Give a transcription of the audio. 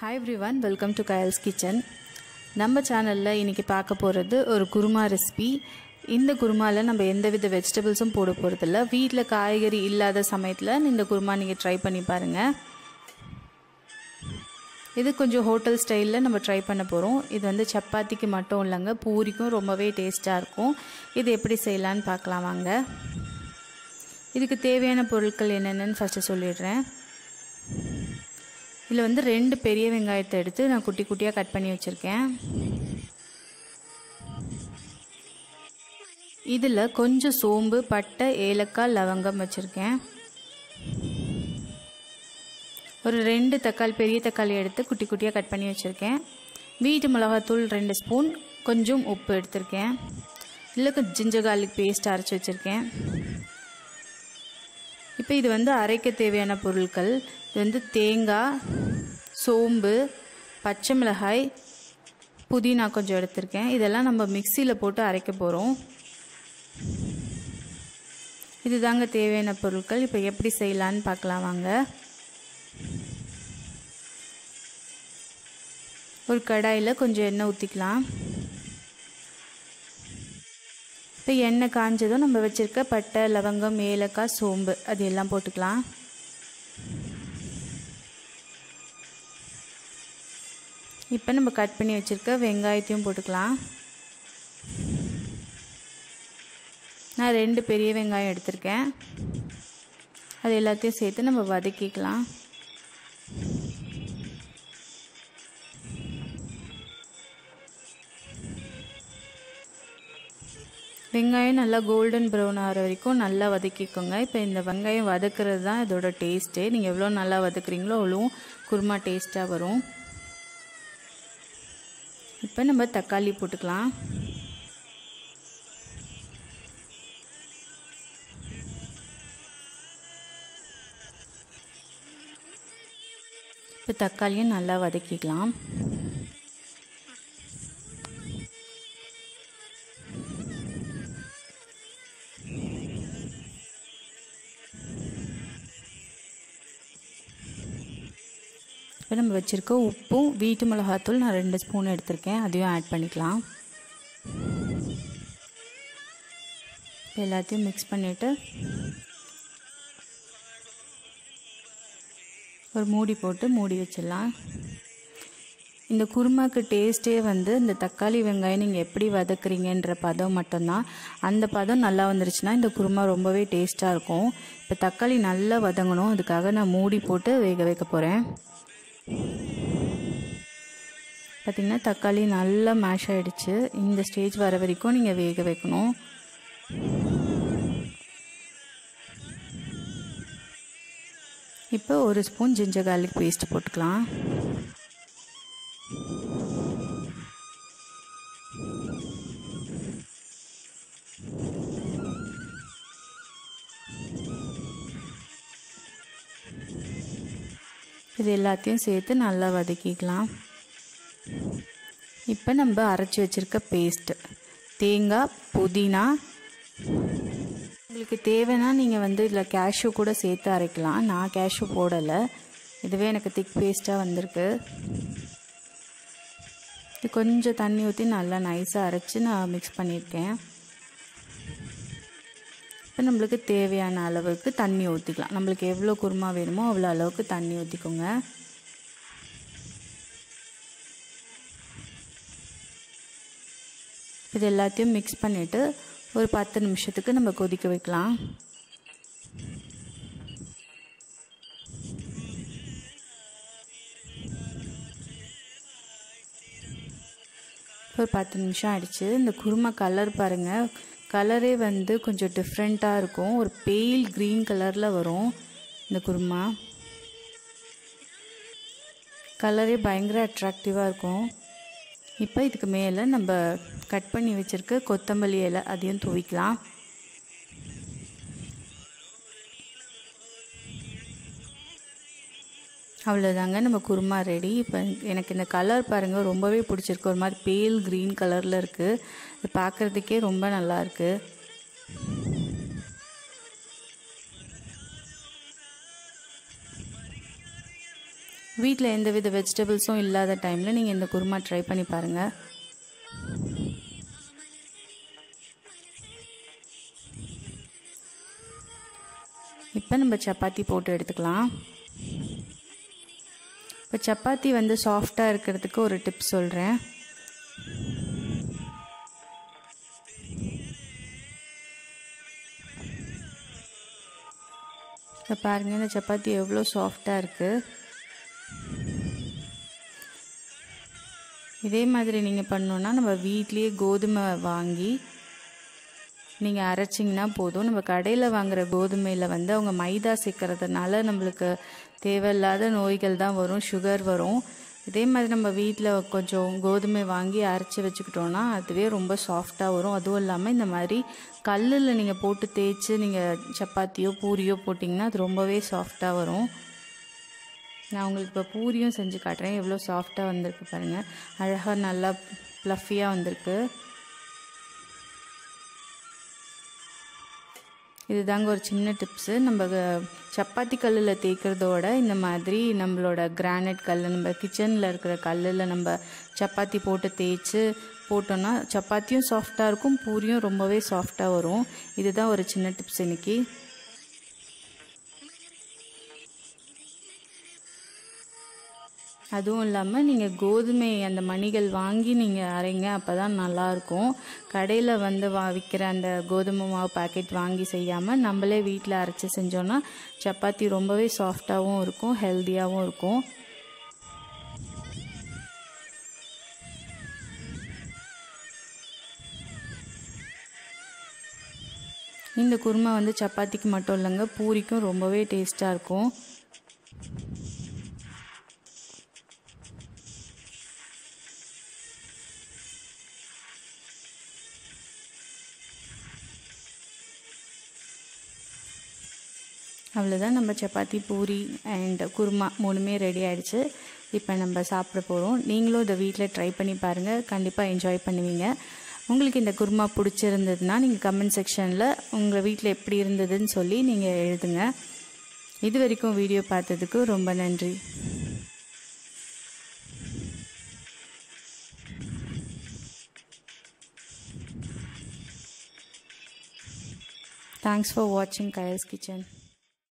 Hi everyone, welcome to Kyle's Kitchen. நம்ம சேனல்ல இன்னைக்கு பார்க்க போறது ஒரு குருமா ரெசிபி. இந்த குருமால நம்ம எந்தவித வெஜிடபிள்ஸும் போட போறது இல்ல. வீட்ல காய்கறி இல்லாத சமயத்துல இந்த குருமா நீங்க ட்ரை பண்ணி பாருங்க. இது கொஞ்சம் ஹோட்டல் ஸ்டைல்ல நம்ம ட்ரை பண்ண போறோம். இது வந்து சப்பாத்திக்கு மட்டும் இல்லங்க, பூரிக்கும் ரொம்பவே டேஸ்டா இருக்கும். இது எப்படி செய்யலாம்னு பார்க்கலாம் வாங்க. இதுக்கு தேவையான பொருட்கள் என்னென்னன்னு ஃபர்ஸ்ட் சொல்லிடுறேன். இதில் வந்து 2 பெரிய வெங்காயத்தை எடுத்து நான் குட்டி குட்டியாக கட் பண்ணி வச்சுருக்கேன். இதில் கொஞ்சம் சோம்பு, பட்டை, ஏலக்காய், லவங்கம் வச்சுருக்கேன். ஒரு 2 தக்காளி, பெரிய தக்காளி எடுத்து குட்டி குட்டியாக கட் பண்ணி வச்சுருக்கேன். வீட்டு மிளகாத்தூள் 2 ஸ்பூன், கொஞ்சம் உப்பு எடுத்திருக்கேன். இதில் ஜிஞ்சர் கார்லிக் பேஸ்ட் அரைச்சி வச்சுருக்கேன். இப்போ இது வந்து அரைக்க தேவையான பொருட்கள். இது வந்து தேங்காய், சோம்பு, பச்சை மிளகாய், புதினா கொஞ்சம் எடுத்திருக்கேன். இதெல்லாம் நம்ம மிக்சியில் போட்டு அரைக்க போகிறோம். இதுதாங்க தேவையான பொருட்கள். இப்போ எப்படி செய்யலான்னு பார்க்கலாம் வாங்க. ஒரு கடாயில் கொஞ்சம் எண்ணெய் ஊற்றிக்கலாம். இப்போ எண்ணெய் காஞ்சதும் நம்ம வச்சுருக்க பட்டை, லவங்கம், ஏலக்காய், சோம்பு அது எல்லாம் போட்டுக்கலாம். இப்போ நம்ம கட் பண்ணி வச்சுருக்க வெங்காயத்தையும் போட்டுக்கலாம். நான் 2 பெரிய வெங்காயம் எடுத்திருக்கேன். அது எல்லாத்தையும் சேர்த்து நம்ம வதக்கிக்கலாம். வெங்காயம் நல்லா கோல்டன் ப்ரௌன் ஆகிற வரைக்கும் நல்லா வதக்கிக்கோங்க. இப்போ இந்த வெங்காயம் வதக்கிறது தான் இதோட டேஸ்ட்டு. நீங்கள் எவ்வளோ நல்லா வதக்குறீங்களோ அவ்வளோ குருமா டேஸ்ட்டாக வரும். இப்போ நம்ம தக்காளி போட்டுக்கலாம். இப்போ தக்காளியும் நல்லா வதக்கிக்கலாம். இப்போ நம்ம வச்சுருக்க உப்பும் வீட்டு மிளகாத்தூள் நான் 2 ஸ்பூன் எடுத்திருக்கேன். அதையும் ஆட் பண்ணிக்கலாம். எல்லாத்தையும் மிக்ஸ் பண்ணிவிட்டு ஒரு மூடி போட்டு மூடி வச்சிடலாம். இந்த குருமாக்கு டேஸ்ட்டே வந்து இந்த தக்காளி வெங்காயம் நீங்கள் எப்படி வதக்குறீங்கன்ற பதம் மட்டும்தான். அந்த பதம் நல்லா வந்துருச்சுன்னா இந்த குருமா ரொம்பவே டேஸ்ட்டாக இருக்கும். இப்போ தக்காளி நல்லா வதங்கணும், அதுக்காக நான் மூடி போட்டு வேக வைக்க போகிறேன். பார்த்திங்கன்னா தக்காளி நல்லா மேஷ் ஆகிடுச்சு. இந்த ஸ்டேஜ் வர வரைக்கும் நீங்கள் வேக வைக்கணும். இப்போ 1 ஸ்பூன் ஜிஞ்சர் கார்லிக் பேஸ்ட் போட்டுக்கலாம். இது எல்லாத்தையும் சேர்த்து நல்லா வதக்கிக்கலாம். இப்போ நம்ம அரைச்சி வச்சுருக்க பேஸ்ட்டு, தேங்காய், புதினா, உங்களுக்கு தேவைன்னா நீங்கள் வந்து இதில் கேஷ்யூ கூட சேர்த்து அரைக்கலாம். நான் கேஷ்யூ போடலை, இதுவே எனக்கு திக் பேஸ்ட்டாக வந்திருக்கு. இது கொஞ்சம் தண்ணி ஊற்றி நல்லா நைஸாக அரைச்சி நான் மிக்ஸ் பண்ணியிருக்கேன். இப்போ நம்மளுக்கு தேவையான அளவுக்கு தண்ணி ஊற்றிக்கலாம். நம்மளுக்கு எவ்வளோ குருமா வேணுமோ அவ்வளோ அளவுக்கு தண்ணி ஊற்றிக்கோங்க. இது எல்லாத்தையும் மிக்ஸ் பண்ணிவிட்டு ஒரு 10 நிமிஷத்துக்கு நம்ம கொதிக்க வைக்கலாம். ஒரு 10 நிமிஷம் ஆயிடுச்சு. இந்த குருமா கலர் பாருங்கள், கலரே வந்து கொஞ்சம் டிஃப்ரெண்ட்டாக இருக்கும். ஒரு பேல் க்ரீன் கலரில் வரும் இந்த குருமா. கலரே பயங்கர அட்ராக்டிவாக இருக்கும். இப்போ இதுக்கு மேலே நம்ம கட் பண்ணி வச்சுருக்க கொத்தமல்லி இலை அதையும் தூவிக்கலாம். அவ்வளோதாங்க, நம்ம குருமா ரெடி. இப்போ எனக்கு இந்த கலர் பாருங்கள் ரொம்பவே பிடிச்சிருக்கு. ஒரு மாதிரி பேல் க்ரீன் கலரில் இருக்குது. இது பார்க்குறதுக்கே ரொம்ப நல்லாயிருக்கு. வீட்டில் எந்தவித வெஜிடபிள்ஸும் இல்லாத டைமில் நீங்கள் இந்த குருமா ட்ரை பண்ணி பாருங்கள். இப்போ நம்ம சப்பாத்தி போட்டு எடுத்துக்கலாம். இப்போ சப்பாத்தி வந்து சாஃப்டாக இருக்கிறதுக்கு ஒரு டிப்ஸ் சொல்கிறேன். இப்போ பாருங்கள், இந்த சப்பாத்தி எவ்வளோ சாஃப்டாக இருக்குது. இதே மாதிரி நீங்கள் பண்ணோன்னா நம்ம வீட்லேயே கோதுமை வாங்கி நீங்கள் அரைச்சிங்கன்னா போதும். நம்ம கடையில் வாங்குகிற கோதுமையில் வந்து அவங்க மைதா சேர்க்கறதுனால நம்மளுக்கு தேவையில்லாத நோய்கள் தான் வரும், சுகர் வரும். இதே மாதிரி நம்ம வீட்டில் கொஞ்சம் கோதுமை வாங்கி அரைச்சி வச்சுக்கிட்டோன்னா அதுவே ரொம்ப சாஃப்டாக வரும். அதுவும் இல்லாமல் இந்த மாதிரி கல்லில் நீங்கள் போட்டு தேய்ச்சி நீங்கள் சப்பாத்தியோ பூரியோ போட்டிங்கன்னா அது ரொம்பவே சாஃப்டாக வரும். நான் உங்களுக்கு இப்போ பூரியும் செஞ்சு காட்டுறேன். எவ்வளோ சாஃப்டாக வந்திருக்கு பாருங்கள், அழகாக நல்லா ப்ளஃபியாக வந்திருக்கு. இதுதாங்க ஒரு சின்ன டிப்ஸு. நம்ம சப்பாத்தி கல்லில் தேய்க்கிறதோட இந்த மாதிரி நம்மளோட கிரானைட் கல், நம்ம கிச்சனில் இருக்கிற கல்லில் நம்ம சப்பாத்தி போட்டு தேய்ச்சி போட்டோன்னா சப்பாத்தியும் சாஃப்டாக இருக்கும், பூரியும் ரொம்பவே சாஃப்டாக வரும். இதுதான் ஒரு சின்ன டிப்ஸ் இன்றைக்கி. அதுவும் இல்லாமல் நீங்கள் கோதுமை அந்த மணிகள் வாங்கி நீங்கள் அரைங்க, அப்போ தான் நல்லாயிருக்கும். கடையில் வந்து விற்கிற அந்த கோதுமை மாவு பாக்கெட் வாங்கி செய்யாமல் நம்மளே வீட்டில் அரைச்சி செஞ்சோன்னா சப்பாத்தி ரொம்பவே சாஃப்டாகவும் இருக்கும், ஹெல்த்தியாகவும் இருக்கும். இந்த குருமா வந்து சப்பாத்திக்கு மட்டும் இல்லைங்க, பூரிக்கும் ரொம்பவே டேஸ்ட்டாக இருக்கும். அவ்வளோதான், நம்ம சப்பாத்தி பூரி அண்ட் குருமா மூணுமே ரெடி ஆகிடுச்சு. இப்போ நம்ம சாப்பிட போகிறோம். நீங்களும் இதை வீட்டில் ட்ரை பண்ணி பாருங்கள், கண்டிப்பாக என்ஜாய் பண்ணுவீங்க. உங்களுக்கு இந்த குருமா பிடிச்சிருந்ததுன்னா நீங்கள் கமெண்ட் செக்ஷனில் உங்கள் வீட்டில் எப்படி இருந்ததுன்னு சொல்லி நீங்கள் எழுதுங்க. இது வரைக்கும் வீடியோ பார்த்ததுக்கு ரொம்ப நன்றி. Thanks for watching Kayal's Kitchen.